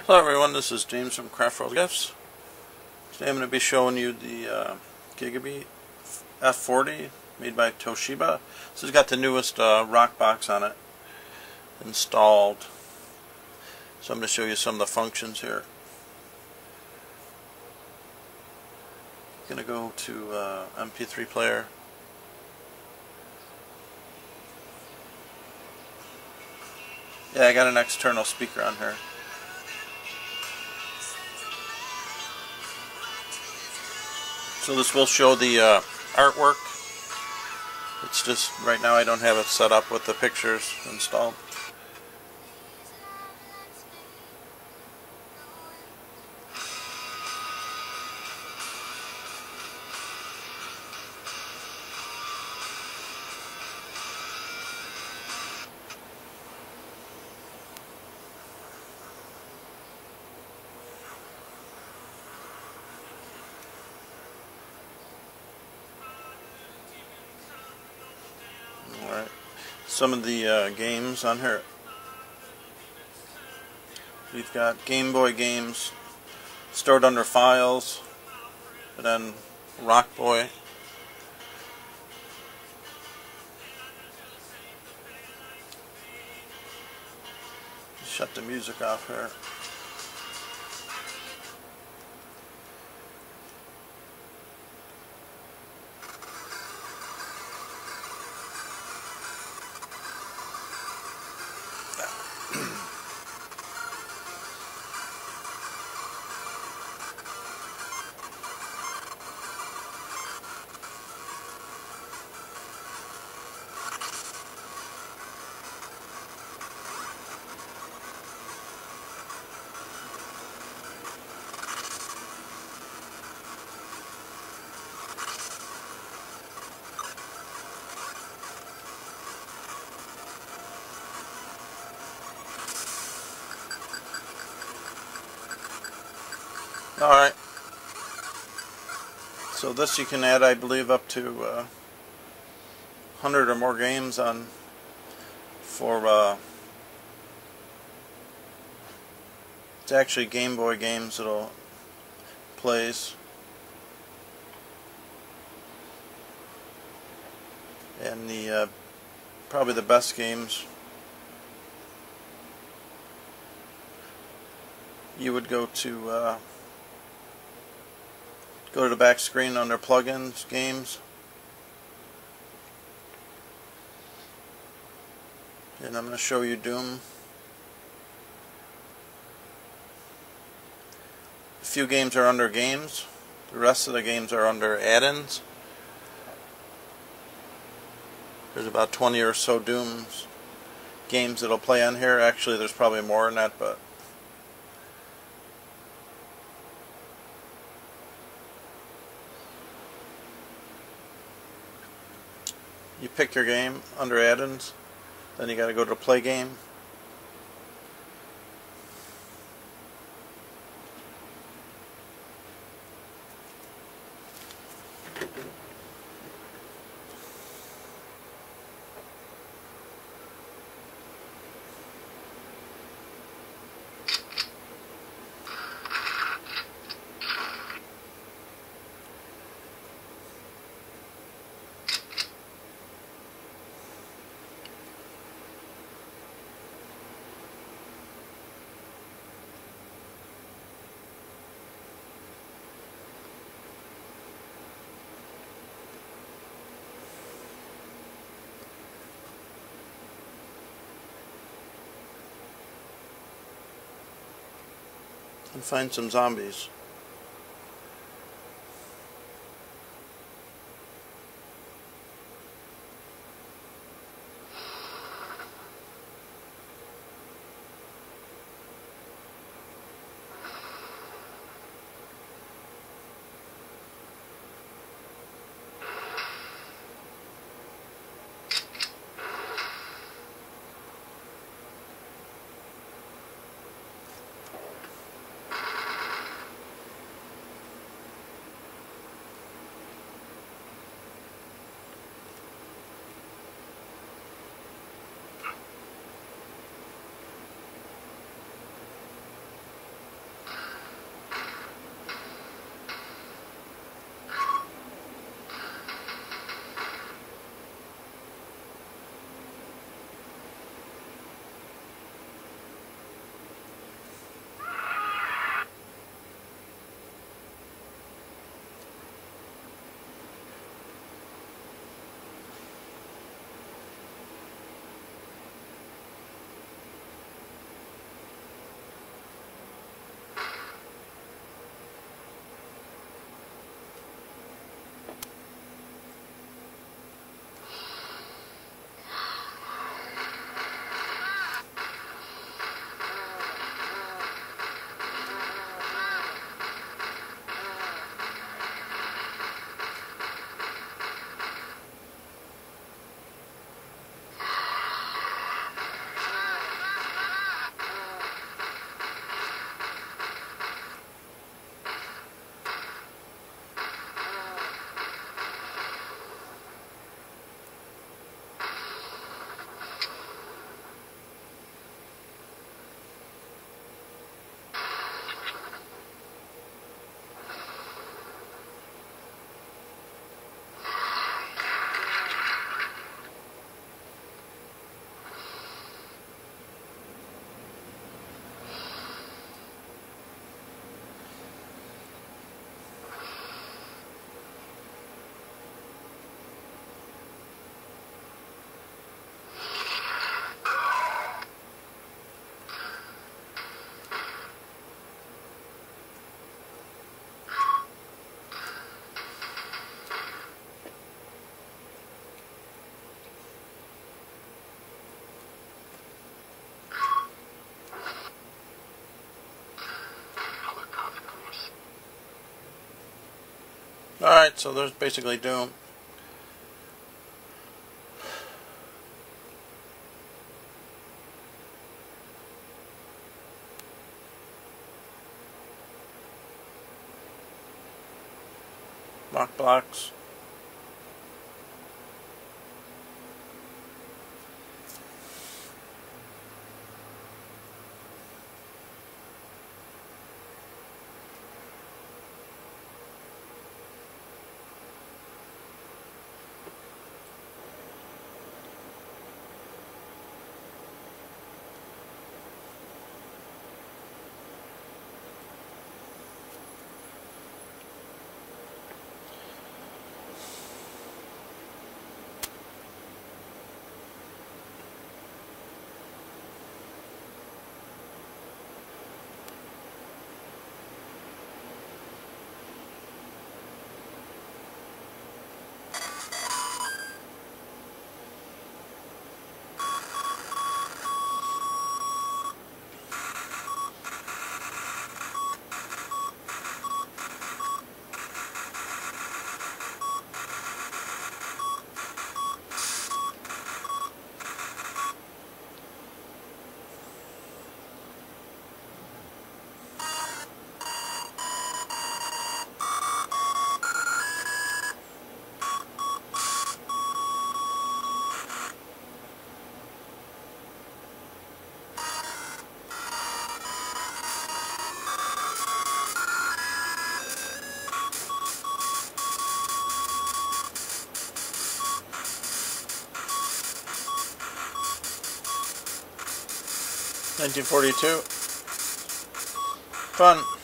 Hello everyone, this is James from Craftworld Gifts. Today I'm going to be showing you the Gigabeat f40 made by Toshiba. This has got the newest ROCKbox on it installed. So I'm going to show you some of the functions here. I'm going to go to MP3 player. Yeah, I got an external speaker on here. So this will show the artwork. It's just, right now I don't have it set up with the pictures installed. Alright, some of the games on here. We've got Game Boy games stored under files, and then Rock Boy. Shut the music off here. Alright, so this you can add, I believe, up to 100 or more games on for it's actually Game Boy games it'll plays, and the probably the best games you would go to the back screen under plugins, games, and I'm going to show you Doom. A few games are under games, the rest of the games are under add-ins. There's about 20 or so Dooms games that'll play on here. Actually there's probably more than that, but you pick your game under add-ins, then you got to go to play game. And find some zombies. Alright, so there's basically Doom. ROCKbox. (1942). Fun.